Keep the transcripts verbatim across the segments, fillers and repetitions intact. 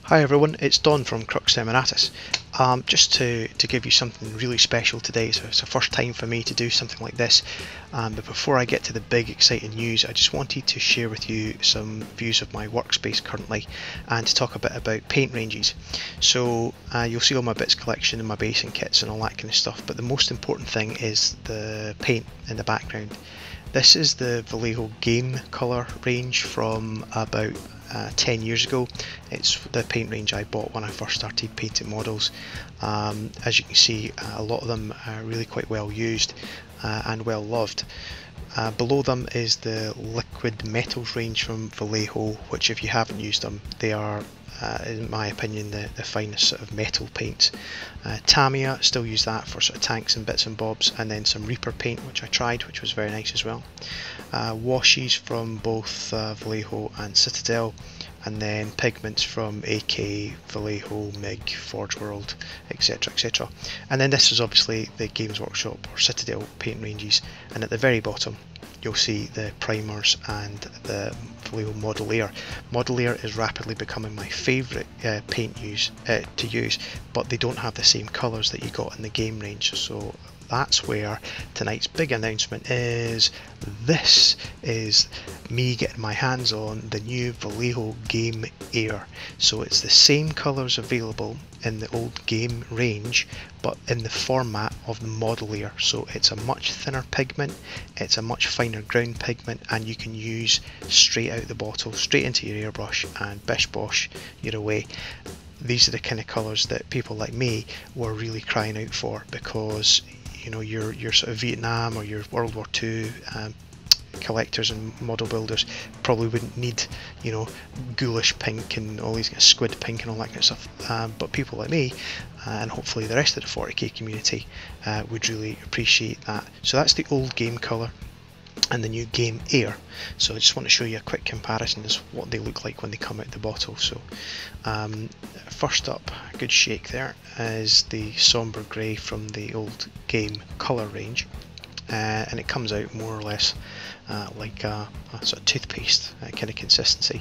Hi everyone, it's Don from Crux Emiratus. Um, just to, to give you something really special today. So it's the first time for me to do something like this, um, but before I get to the big exciting news, I just wanted to share with you some views of my workspace currently and to talk a bit about paint ranges. So uh, you'll see all my bits collection and my basing kits and all that kind of stuff, but the most important thing is the paint in the background. This is the Vallejo Game Colour range from about uh, ten years ago. It's the paint range I bought when I first started painting models. Um, as you can see, uh, a lot of them are really quite well used uh, and well loved. Uh, below them is the liquid metals range from Vallejo, which if you haven't used them, they are Uh, in my opinion, the, the finest sort of metal paints. Uh, Tamiya, still use that for sort of tanks and bits and bobs, and then some Reaper paint, which I tried, which was very nice as well. Uh, washes from both uh, Vallejo and Citadel, and then pigments from A K, Vallejo, M I G, Forge World, etc, et cetera. And then this is obviously the Games Workshop or Citadel paint ranges, and at the very bottom you'll see the primers and the Vallejo Model Air. Model Air is rapidly becoming my favourite uh, paint use uh, to use, but they don't have the same colours that you got in the game range, so that's where tonight's big announcement is. This is me getting my hands on the new Vallejo Game Air. So it's the same colours available in the old game range, but in the format of the Model Air. So it's a much thinner pigment, it's a much finer ground pigment, and you can use straight out the bottle, straight into your airbrush, and bish bosh, you're away. These are the kind of colours that people like me were really crying out for, because you know, your your sort of Vietnam or your World War Two um, collectors and model builders probably wouldn't need, you know, ghoulish pink and all these squid pink and all that kind of stuff. Um, but people like me, uh, and hopefully the rest of the forty K community, uh, would really appreciate that. So that's the old game colour and the new Game Air. So I just want to show you a quick comparison as what they look like when they come out the bottle. So um, first up, a good shake there, is the sombre grey from the old game colour range, uh, and it comes out more or less uh, like a, a sort of toothpaste uh, kind of consistency.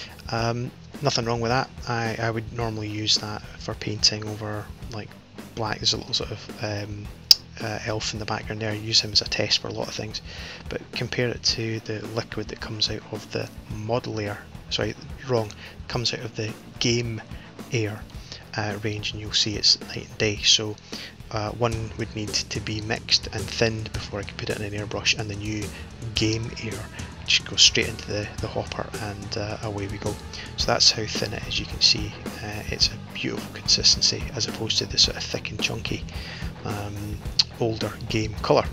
Um, nothing wrong with that. I, I would normally use that for painting over like black. There's a little sort of um, Uh, elf in the background there. I use him as a test for a lot of things, but compare it to the liquid that comes out of the Model Air, sorry wrong, comes out of the Game Air uh, range, and you'll see it's night and day. So uh, one would need to be mixed and thinned before I could put it in an airbrush, and the new Game Air just goes straight into the, the hopper, and uh, away we go. So that's how thin it is. You can see uh, it's a beautiful consistency as opposed to the sort of thick and chunky um, older game colour.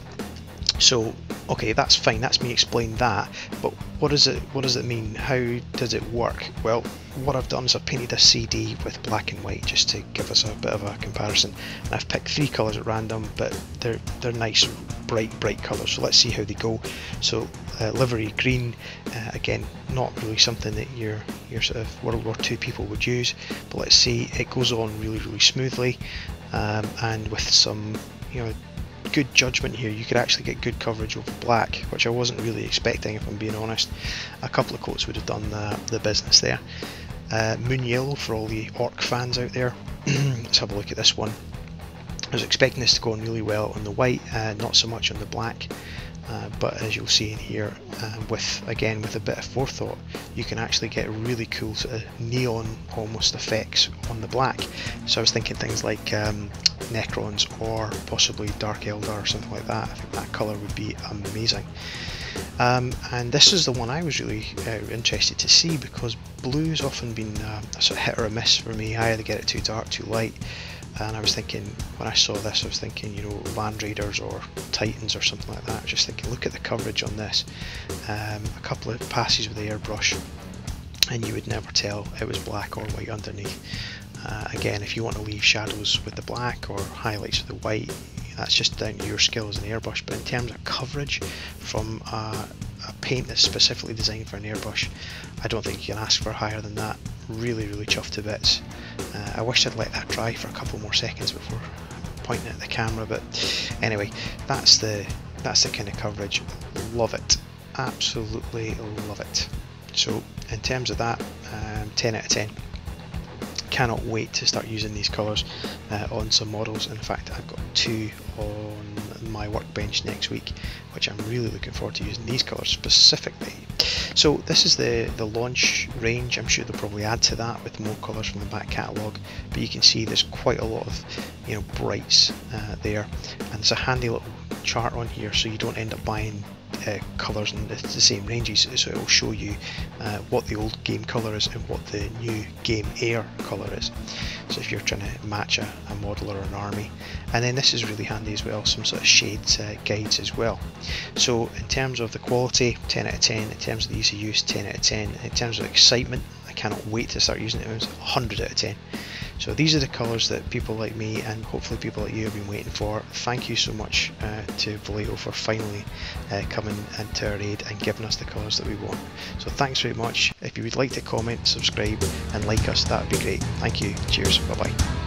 So okay, that's fine, that's me explained that, but what does it what does it mean? How does it work? Well, what I've done is I've painted a C D with black and white just to give us a bit of a comparison, and I've picked three colours at random, but they're they're nice bright bright colours, so let's see how they go. So uh, livery green, uh, again not really something that your your sort of World War Two people would use, but let's see, it goes on really really smoothly, um, and with some, you know, good judgment here, you could actually get good coverage over black, which I wasn't really expecting, if I'm being honest. A couple of coats would have done the, the business there. Uh, moon yellow for all the orc fans out there. Let's have a look at this one. I was expecting this to go on really well on the white, uh, not so much on the black, uh, but as you'll see in here, uh, with again with a bit of forethought, you can actually get really cool sort of neon almost effects on the black. So I was thinking things like um, Necrons or possibly Dark Eldar or something like that. I think that colour would be amazing. Um, and this is the one I was really uh, interested to see, because blue's often been uh, a sort of hit or a miss for me. I either get it too dark, too light, and I was thinking, when I saw this, I was thinking, you know, Land Raiders or Titans or something like that. I was just thinking, look at the coverage on this. Um, a couple of passes with the airbrush and you would never tell it was black or white underneath. Uh, again, if you want to leave shadows with the black or highlights with the white, that's just down to your skill as an airbrush. But in terms of coverage from a, a paint that's specifically designed for an airbrush, I don't think you can ask for higher than that. Really, really chuffed to bits. Uh, I wish I'd let that dry for a couple more seconds before pointing at the camera, but anyway, that's the that's the kind of coverage. Love it, absolutely love it. So in terms of that, um, ten out of ten. cannot wait to start using these colours uh, on some models. In fact, I've got two on my workbench next week, which I'm really looking forward to using these colours specifically. So this is the, the launch range. I'm sure they'll probably add to that with more colours from the back catalogue, but you can see there's quite a lot of, you know, brights uh, there, and there's a handy little chart on here so you don't end up buying uh, colours in the, the same ranges, so it will show you uh, what the old game colour is and what the new Game Air colour is. So if you're trying to match a, a model or an army, and then this is really handy as well, some sort of shades uh, guides as well. So in terms of the quality, ten out of ten. In terms of the ease of use, ten out of ten. In terms of excitement, I cannot wait to start using it. It was one hundred out of ten. So these are the colours that people like me and hopefully people like you have been waiting for. Thank you so much uh, to Vallejo for finally uh, coming into our aid and giving us the colours that we want. So thanks very much. If you would like to comment, subscribe and like us, that would be great. Thank you. Cheers. Bye bye.